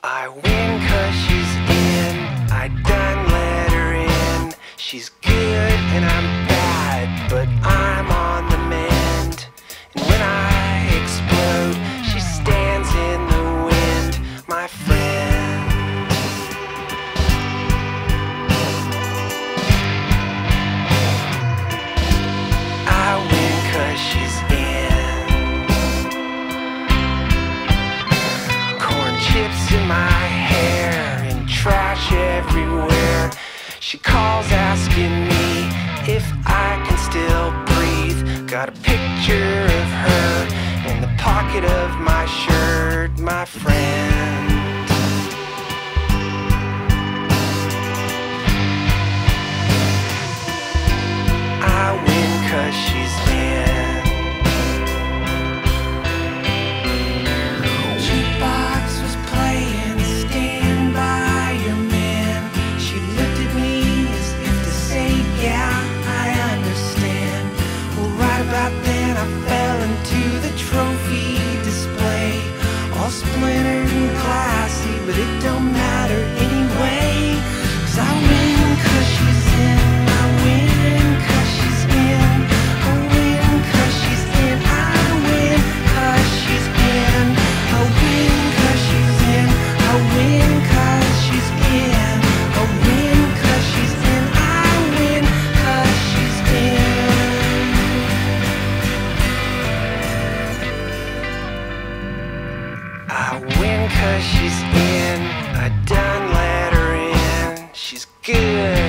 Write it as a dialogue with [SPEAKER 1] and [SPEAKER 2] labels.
[SPEAKER 1] I win 'cause she's in, I done let her in. She's good and I'm bad, but I'm on the mend. And when I explode, she stands in the wind, my friend. I win 'cause she's in. Corn chips in my hair and trash everywhere. She calls asking me if I can still breathe. Got a picture of her in the pocket of my shirt, my friend. I win 'cause she's in. Jukebox was playing Stand By Your Man. She looked at me as if to say, yeah, I understand. Well, right about then I fell into the trophy display. All splintered and classy, but it don't matter anyway. 'Cause I win 'cause she's in. I win 'cause she's in. I win 'cause she's in. I win 'cause she's in. I win 'cause she's in. I win 'cause she's in. I win 'cause she's in. I win 'cause she's in. I win 'cause she's in. I done let her in. She's good